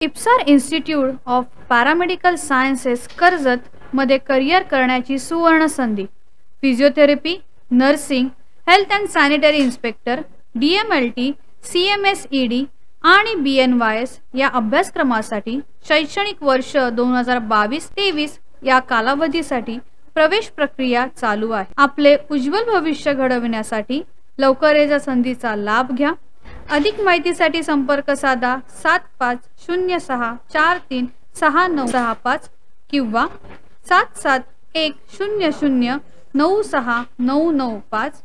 इप्सार institute of paramedical sciences Karjat मध्ये career करण्याची सुवर्ण संधी। Physiotherapy, nursing, health and sanitary inspector, DMLT, CMSED आणि BNYS या अभ्यासक्रमासाठी शैक्षणिक वर्ष 2022-23 या कालावधीसाठी प्रवेश प्रक्रिया चालू आहे। आपले उज्ज्वल भविष्य घडविण्यासाठी लवकरच या संधीचा लाभ घ्या। अधिक माहितीसाठी संपर्क साधा 7506436965 किंवा 7710096995।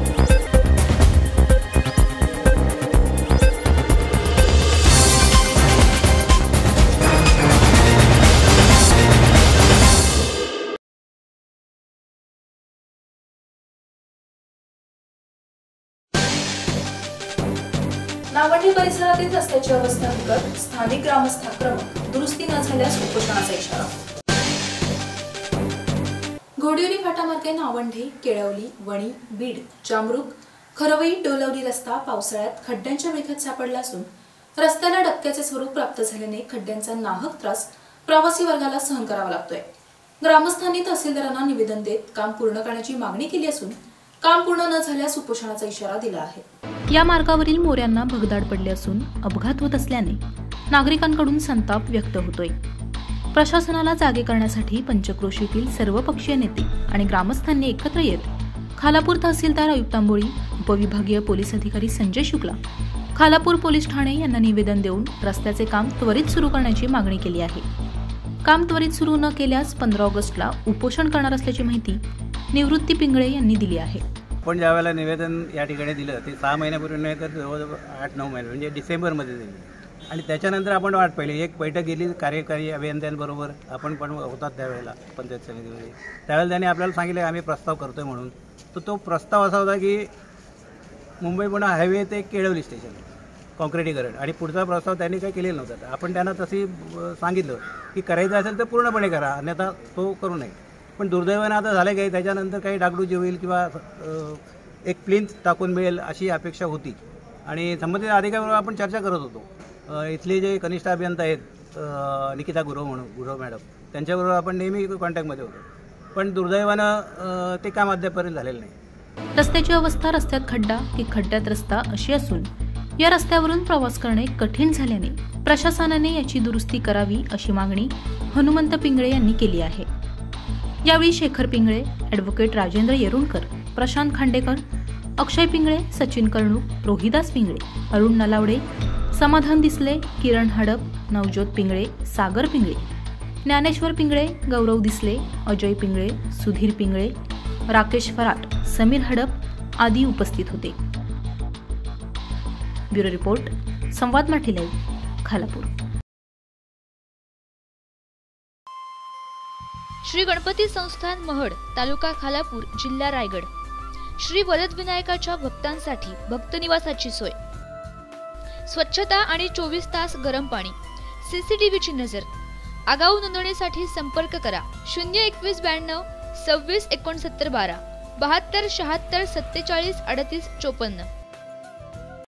नावंडी परिसरातील रस्त्याची अवस्था बिकट, स्थानिक ग्रामस्थ आक्रमक, दुरुस्ती न झाल्यास उपोषणाचा इशारा। घोडिवली फाटामार्गे नावंडी, केळवली, वणी, बीड, जामरुख, खरवई, डोलवली रस्ता पावसाळ्यात खड्ड्यांच्या विळख्यात सापडला असून रस्त्याला डबक्याचे स्वरूप प्राप्त झाल्याने खड्ड्यांचा नाहक त्रास प्रवासी वर्गाला सहन करावा लागतोय। ग्रामस्थांनी तहसीलदारांना निवेदन देत काम पूर्ण करण्याची मागणी केली असून काम पूर्ण न झाल्यास उपोषणाचा इशारा दिला आहे। या मार्गावरील मोऱ्यांना भगदाड पडले असून अपघात होत असल्याने नागरिकांकडून संताप व्यक्त होतोय। प्रशासनाला जागे करण्यासाठी पंचक्रोशीतील सर्वपक्षीय नेते आणि ग्रामस्थांनी एकत्र येत खालापूर तहसीलदार आयुक्त आंबोळी, उपविभागीय पोलीस अधिकारी संजय शुक्ला, खालापूर पोलीस ठाणे यांना निवेदन देऊन रस्त्याचे काम त्वरित सुरू करण्याची मागणी केली आहे। काम त्वरित सुरू न केल्यास 15 ऑगस्टला उपोषण करणार असल्याची माहिती निवृत्ती पिंगळे यांनी दिली आहे। आपण ज्यावेळेला निवेदन या ठिकाणी दिलं ते 6 महिन्यापूर्वी नाही तर जवळजवळ 8-9 महिने म्हणजे डिसेंबरमध्ये दिलं आणि त्याच्यानंतर आपण वाट पाहिली। एक बैठक गेली कार्यकारी अभियंत्यांबरोबर, आपण पण होतात त्यावेळेला पंचायत समितीमध्ये। त्यावेळेला त्यांनी आपल्याला सांगितलं आम्ही प्रस्ताव करतोय म्हणून। तर तो प्रस्ताव असा होता की मुंबई पुणे हायवे ते केळवली स्टेशन कॉन्क्रिटीकरण, आणि पुढचा प्रस्ताव त्यांनी काही केलेला नव्हता। आपण त्यांना तशी सांगितलं की करायचं असेल तर पूर्णपणे करा, अन्यथा तो करू नये। पण दुर्दैवानं आता झालं काही, त्याच्यानंतर काही डागडुजी होईल किंवा एक प्लिंथ टाकून मिळेल अशी अपेक्षा होती आणि संबंधित अधिकाऱ्यांबरोबर आपण चर्चा करत होतो। इथले जे कनिष्ठ अभियंता आहेत निकिता गुरव मॅडम, त्यांच्याबरोबर आपण नेहमी कॉन्टॅक्टमध्ये होतो, पण दुर्दैवानं ते काम अद्यापपर्यंत झालेलं नाही। रस्त्याची अवस्था रस्त्यात खड्डा की खड्ड्यात रस्ता अशी असून या रस्त्यावरून प्रवास करणे कठीण झाल्याने प्रशासनाने याची दुरुस्ती करावी अशी मागणी हनुमंत पिंगळे यांनी केली आहे। यावेळी शेखर पिंगळे, ॲडव्होकेट राजेंद्र येरुणकर, प्रशांत खांडेकर, अक्षय पिंगळे, सचिन कर्णूक, रोहिदास पिंगळे, अरुण नलावडे, समाधान दिसले, किरण हडप, नवज्योत पिंगळे, सागर पिंगळे, ज्ञानेश्वर पिंगळे, गौरव दिसले, अजय पिंगळे, सुधीर पिंगळे, राकेश फराट, समीर हडप आदी उपस्थित होते। Bureau report, Samvad Marathi live, Khalapur. Shri Ganpati Sansthan Mahad, तालुका खालापूर, जिल्हा रायगड। श्री वरदविनायकाच्या भक्तांसाठी भक्त निवासाची सोय, स्वच्छता आणि 24 तास गरम पाणी, CCTVची नजर। आगाऊ नोंदणीसाठी संपर्क करा 02192 26 69 12 72 76 47 38 54।